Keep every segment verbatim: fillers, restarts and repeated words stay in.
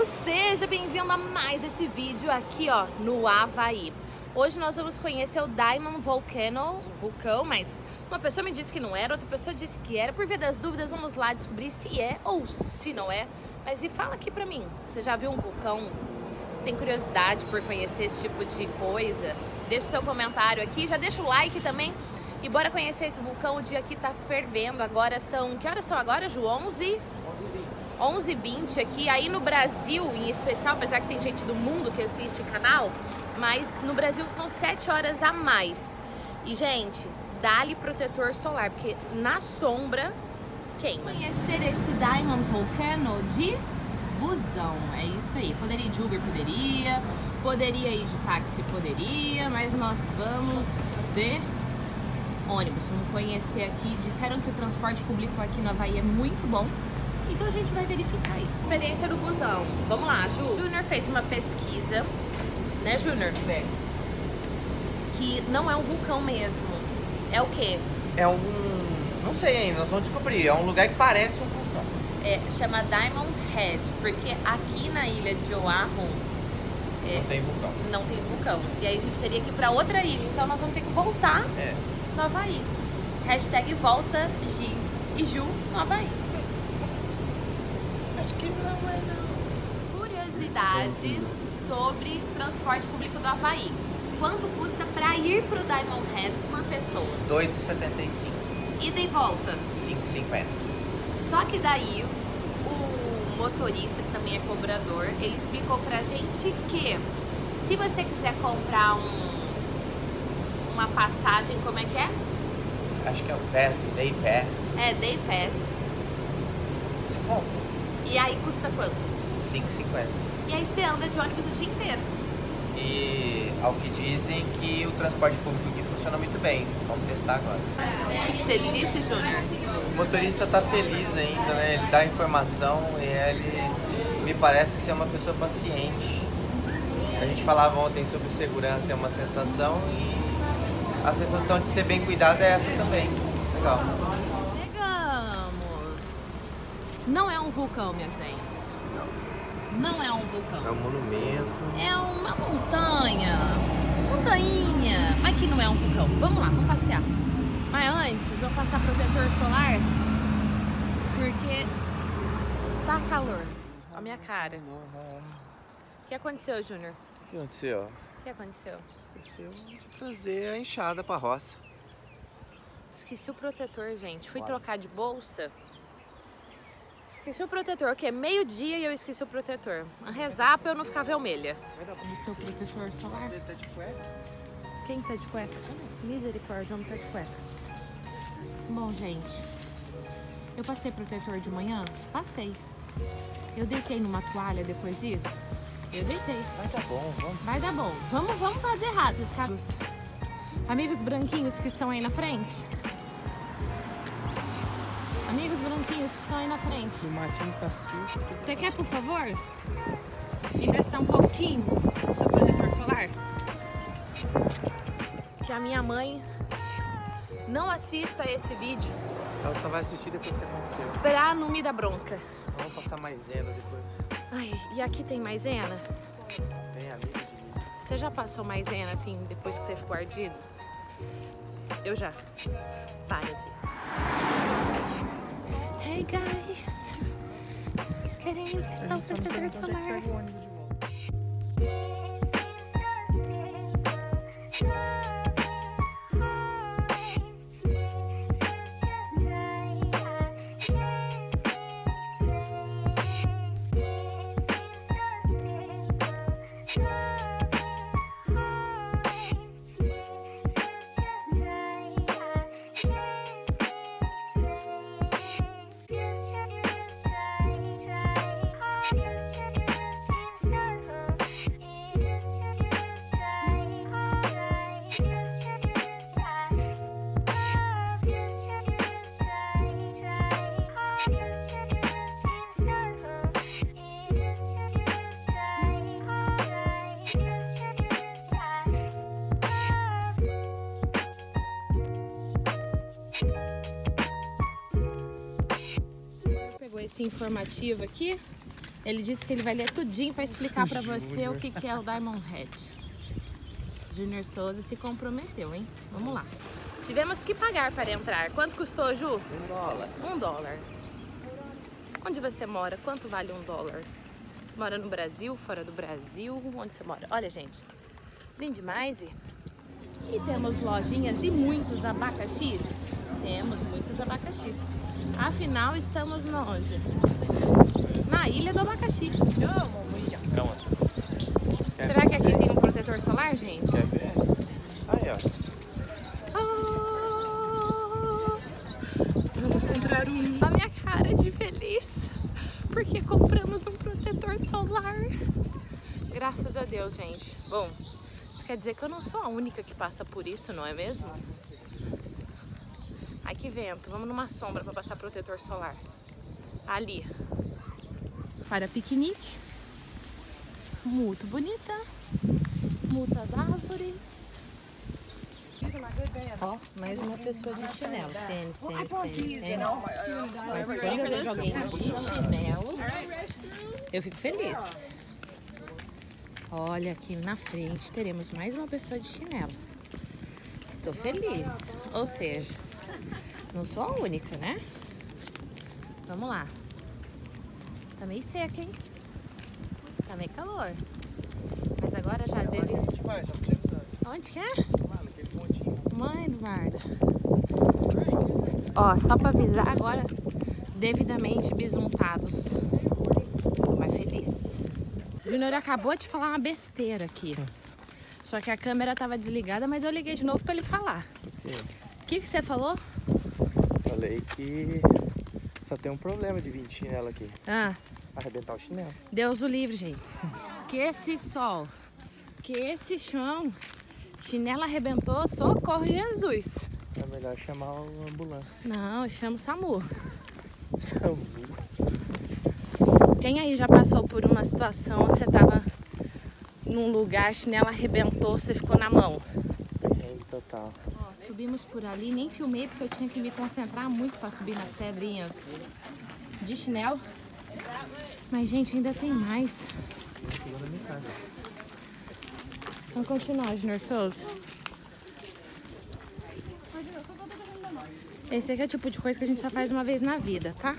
amigos, seja bem-vindo a mais esse vídeo aqui ó, no Havaí. Hoje nós vamos conhecer o Diamond Volcano, um vulcão, mas uma pessoa me disse que não era, outra pessoa disse que era. Por via das dúvidas, vamos lá descobrir se é ou se não é. Mas e fala aqui pra mim, você já viu um vulcão? Você tem curiosidade por conhecer esse tipo de coisa? Deixa o seu comentário aqui, já deixa o like também. E bora conhecer esse vulcão. O dia aqui tá fervendo, agora são... Que horas são agora, Ju? onze? onze e vinte aqui. Aí no Brasil, em especial, apesar que tem gente do mundo que assiste o canal, mas no Brasil são sete horas a mais. E, gente, dá-lhe protetor solar, porque na sombra queima. Conhecer esse Diamond Volcano de busão, é isso aí. Poderia ir de Uber, poderia. Poderia ir de táxi, poderia. Mas nós vamos de ônibus. Vamos conhecer aqui. Disseram que o transporte público aqui no Havaí é muito bom. Então a gente vai verificar isso. Experiência do busão. Vamos lá, Ju. Júnior fez uma pesquisa, né, Júnior? É. Que não é um vulcão mesmo. É o quê? É um... não sei ainda, nós vamos descobrir. É um lugar que parece um vulcão. É, chama Diamond Head, porque aqui na ilha de Oahu é, não tem vulcão. Não tem vulcão. E aí a gente teria que ir pra outra ilha. Então nós vamos ter que voltar é. no Havaí. Hashtag volta Gi e Ju no Havaí. Acho que não é não. Curiosidades sobre transporte público do Havaí. Quanto custa para ir pro Diamond Head por pessoa? dois reais e setenta e cinco centavos. Ida e volta? cinco reais e cinquenta centavos. Só que daí o motorista, que também é cobrador, ele explicou pra gente que se você quiser comprar um, uma passagem, como é que é? Acho que é o Pass, Day Pass. É, Day Pass. Você compra. E aí custa quanto? cinco reais e cinquenta centavos. E aí você anda de ônibus o dia inteiro. E ao que dizem que o transporte público aqui funciona muito bem. Vamos testar agora. O que você disse, Júnior? O motorista tá feliz ainda, né? Ele dá informação e ele me parece ser uma pessoa paciente. A gente falava ontem sobre segurança, é uma sensação, e a sensação de ser bem cuidado é essa também. Legal. Chegamos! Não é um vulcão, minha gente. Não é um vulcão. É um monumento. É uma montanha. Montanha. Mas que não é um vulcão. Vamos lá, vamos passear. Mas antes, vamos passar protetor solar. Porque tá calor. Olha a minha cara. O que aconteceu, Júnior? O que aconteceu? O que aconteceu? Esqueceu de trazer a enxada pra roça. Esqueci o protetor, gente. Fui trocar de bolsa. Esqueci o protetor, que é meio-dia e eu esqueci o protetor. A rezar pra eu não ficar vermelha. Do seu protetor solar? Tá de cueca? Quem tá de cueca? Misericórdia, homem tá de cueca. Bom, gente, eu passei protetor de manhã? Passei. Eu deitei numa toalha depois disso? Eu deitei. Vai dar bom, vamos. Vai dar bom. Vamos, vamos fazer ratos, caros. Amigos branquinhos que estão aí na frente. Amigos branquinhos que estão aí na frente. O matinho tá seco. Você quer, por favor, me emprestar um pouquinho do seu protetor solar? Que a minha mãe não assista esse vídeo Ela só vai assistir depois que aconteceu. pra não me dar bronca. Vamos passar maisena depois. Ai, e aqui tem maisena? Tem amigo de mim. Você já passou maisena assim depois que você ficou ardido? Eu já. Várias vezes. Hey guys! Querem emprestar o protetor solar? esse informativo aqui Ele disse que ele vai ler tudinho para explicar para você o que, que é o Diamond Head. Júnior Souza se comprometeu, hein? Vamos lá. Tivemos que pagar para entrar. Quanto custou, Ju? Um dólar. Um dólar. Onde você mora? Quanto vale um dólar? Você mora no Brasil, fora do Brasil? Onde você mora? Olha, gente, lindo demais. E temos lojinhas e muitos abacaxis? Temos muitos abacaxis. Afinal, estamos onde? Na Ilha do Abacaxi. Calma. Será que aqui tem um protetor solar, gente? Quer ver? Aí, ó. Ah, vamos comprar um. A minha cara de feliz. Porque compramos um protetor solar. Graças a Deus, gente. Bom, isso quer dizer que eu não sou a única que passa por isso, não é mesmo? Ai, que vento. Vamos numa sombra para passar protetor solar. Ali. Para piquenique. Muito bonita. Muitas árvores. Ó, mais uma pessoa de chinelo. Tênis, tênis, tênis, tênis. Mas quando eu vejo alguém de chinelo, eu fico feliz. Olha, aqui na frente teremos mais uma pessoa de chinelo. Tô feliz. Ou seja, não sou a única, né? Vamos lá. Tá meio seca, hein? Tá meio calor. Mas agora já deve... Onde que é? Mãe do guarda. Ó, só pra avisar agora, devidamente bisuntados. Tô mais feliz. O Júnior acabou de falar uma besteira aqui. Só que a câmera tava desligada, mas eu liguei de novo pra ele falar. O que que você falou? Falei que só tem um problema de vir de chinelo aqui. Ah, Arrebentar o chinelo. Deus o livre, gente. Que esse sol, que esse chão, chinelo arrebentou, socorro, Jesus. É melhor chamar a ambulância. Não, eu chamo o SAMU. SAMU. Quem aí já passou por uma situação onde você tava num lugar, chinelo arrebentou, você ficou na mão? Perrengue total. Ó, subimos por ali, nem filmei porque eu tinha que me concentrar muito para subir nas pedrinhas de chinelo. Mas, gente, ainda tem mais. Vamos continuar, Júnior Souza. Esse aqui é o tipo de coisa que a gente só faz uma vez na vida, tá?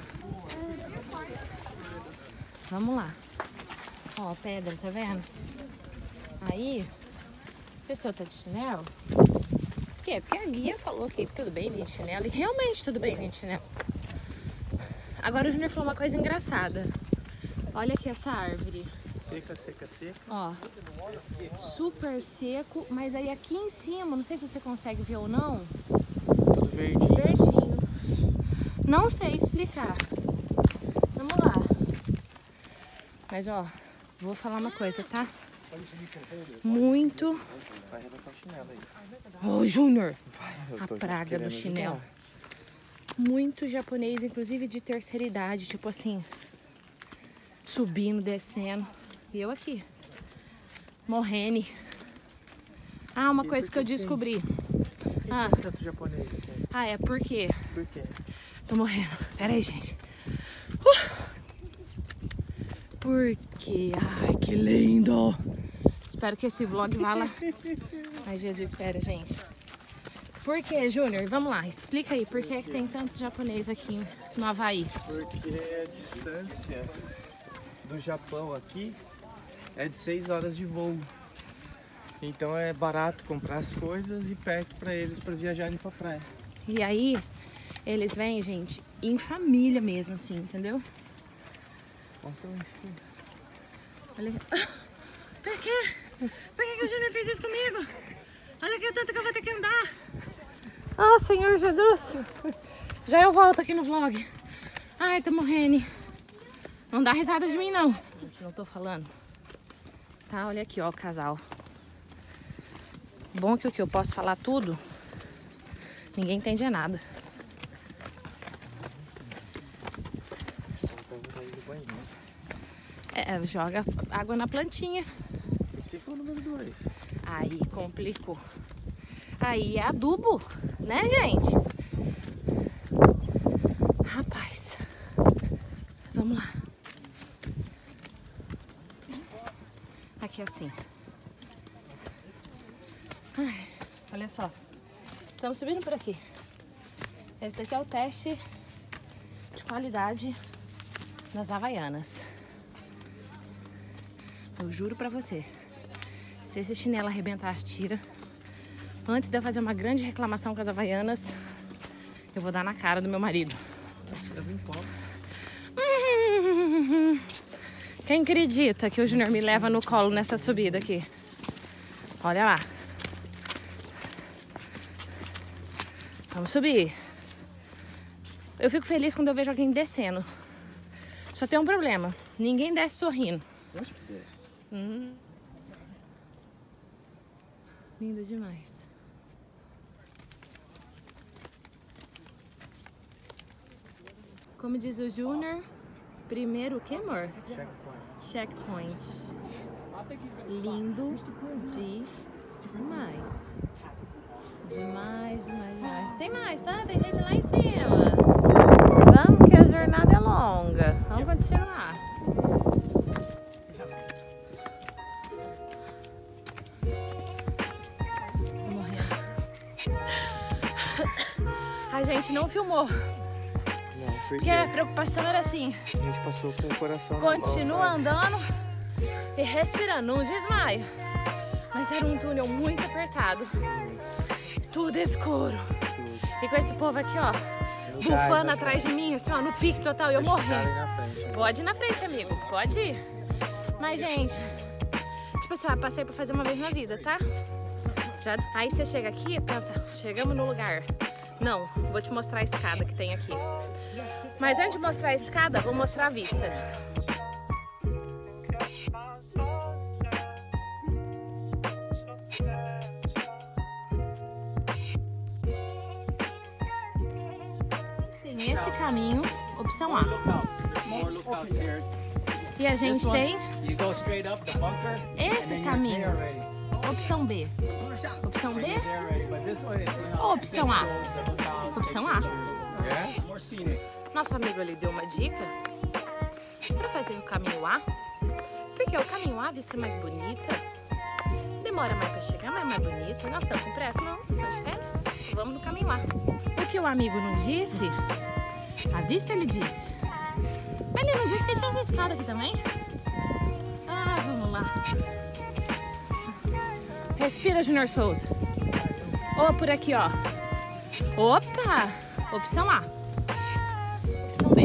Vamos lá. Ó, pedra, tá vendo? Aí, a pessoa tá de chinelo. Por quê? Porque a guia falou que tudo bem vir de chinelo. E realmente tudo bem vir de chinelo. Agora o Júnior falou uma coisa engraçada. Olha aqui essa árvore. Seca, seca, seca. Ó, super seco, mas aí aqui em cima, não sei se você consegue ver ou não. Tudo verdinho. Verdinho. Não sei explicar. Vamos lá. Mas ó, vou falar uma coisa, tá? Muito. Vai arrebentar o chinelo aí. Ô, Júnior! Eu A tô praga do querendo chinelo. ajudar. Muito japonês, inclusive de terceira idade, tipo assim, subindo, descendo. E eu aqui, morrendo. Ah, uma E coisa por que eu que tem? descobri. Por que Ah. tem tanto japonês aqui? Ah, é porque... Por quê? Tô morrendo. Pera aí, gente. Uh! Porque... Ai, que lindo! Espero que esse vlog vá lá. Ai, Jesus, espera, gente. Por que, Júnior? Vamos lá, explica aí. Por que é que tem tantos japoneses aqui no Havaí? Porque a distância do Japão aqui é de seis horas de voo. Então é barato comprar as coisas e perto para eles para viajarem para praia. E aí, eles vêm, gente, em família mesmo, assim, entendeu? Mostra lá em cima. Olha... Por quê? Por que, que o Júnior fez isso comigo? Olha que tanto que eu vou ter que andar. Ah, oh, Senhor Jesus. Já eu volto aqui no vlog. Ai, tô morrendo. Não dá risada de mim, não. Gente, não tô falando. Tá, olha aqui, ó, o casal. Bom que o que eu posso falar tudo, ninguém entende nada. É, joga água na plantinha. E se for o número dois? Aí complicou. Aí é adubo, né, gente? Rapaz, vamos lá. aqui assim. Ai, olha só. Estamos subindo por aqui. Esse daqui é o teste de qualidade das Havaianas. Eu juro pra você, se esse chinelo arrebentar as tiras, antes de eu fazer uma grande reclamação com as Havaianas, eu vou dar na cara do meu marido. Quem acredita que o Júnior me leva no colo nessa subida aqui? Olha lá. Vamos subir. Eu fico feliz quando eu vejo alguém descendo. Só tem um problema. Ninguém desce sorrindo. Eu acho que desce. Hum. Linda demais. Como diz o Júnior, primeiro o que, amor? Checkpoint. Checkpoint. Lindo demais. Demais, demais, demais. Tem mais, tá? Tem gente lá em cima. Vamos que a jornada é longa. Vamos continuar. Tô morrendo. A gente não filmou. Não, Porque a preocupação era assim. A gente passou com o coração Continua na mão, andando e respirando, não desmaia. Mas era um túnel muito apertado. Tudo escuro. Tudo. E com esse povo aqui, ó, No bufando gás, atrás de mim, assim, ó, no pique total, e eu Deixa o morrendo. cara aí na frente, né? Pode ir na frente, amigo, pode ir. Mas, gente, tipo assim, ó, passei pra fazer uma vez na vida, tá? Já... Aí você chega aqui e pensa, chegamos no lugar. Não, vou te mostrar a escada que tem aqui. Mas antes de mostrar a escada, vou mostrar a vista. Tem esse caminho, opção A. E a gente tem esse caminho, opção B. Opção B ou opção A? Opção A. Nosso amigo ali deu uma dica para fazer o caminho A, porque o caminho A, a vista é mais bonita, demora mais para chegar, mas é mais bonito. Nós estamos com pressa? Não, estamos de férias. Vamos no caminho A. O que o amigo não disse, a vista ele disse. Mas ele não disse que tinha essa escada aqui também? Ah, vamos lá. Respira, Júnior Souza. Ó, por aqui, ó. Opa! Opção A. Opção B.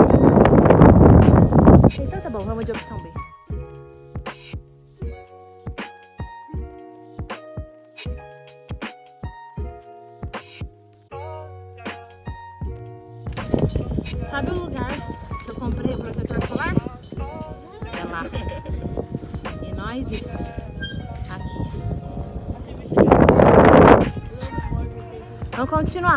Então tá bom, vamos de opção B. Sabe o lugar que eu comprei o protetor solar? É lá. E nós aqui. Vamos continuar.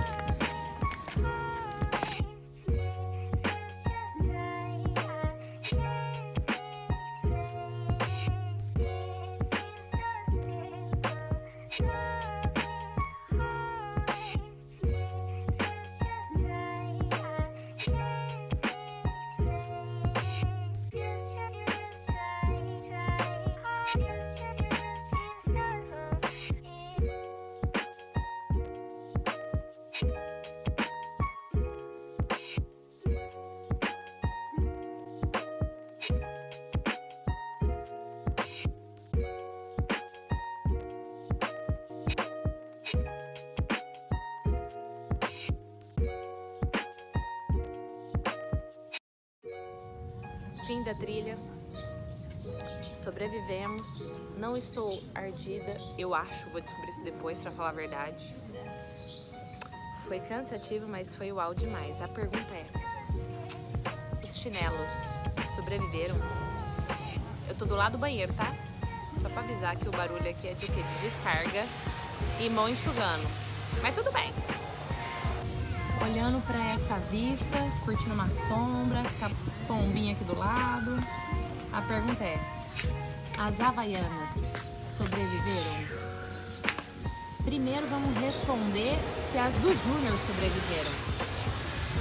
Fim da trilha, sobrevivemos, não estou ardida, eu acho, vou descobrir isso depois pra falar a verdade. Foi cansativo, mas foi uau demais. A pergunta é, os chinelos sobreviveram? Eu tô do lado do banheiro, tá? Só pra avisar que o barulho aqui é de o quê? De descarga e mão enxugando, mas tudo bem. Olhando pra essa vista, curtindo uma sombra, com a pombinha aqui do lado. A pergunta é, as Havaianas sobreviveram? Primeiro vamos responder se as do Júnior sobreviveram.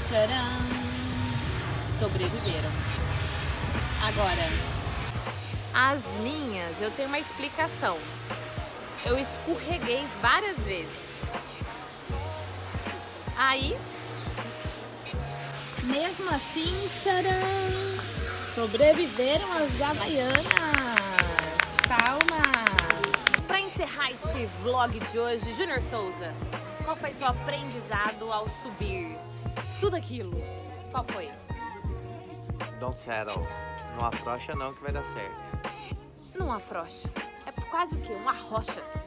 Tcharam! Sobreviveram. Agora, As minhas, eu tenho uma explicação. Eu escorreguei várias vezes. Aí, mesmo assim, tcharam, sobreviveram as havaianas. Calma. Para encerrar esse vlog de hoje, Júnior Souza, qual foi seu aprendizado ao subir tudo aquilo? Qual foi? Don't settle. Não afrouxa não que vai dar certo. Não afrouxa. É quase o quê? Uma rocha.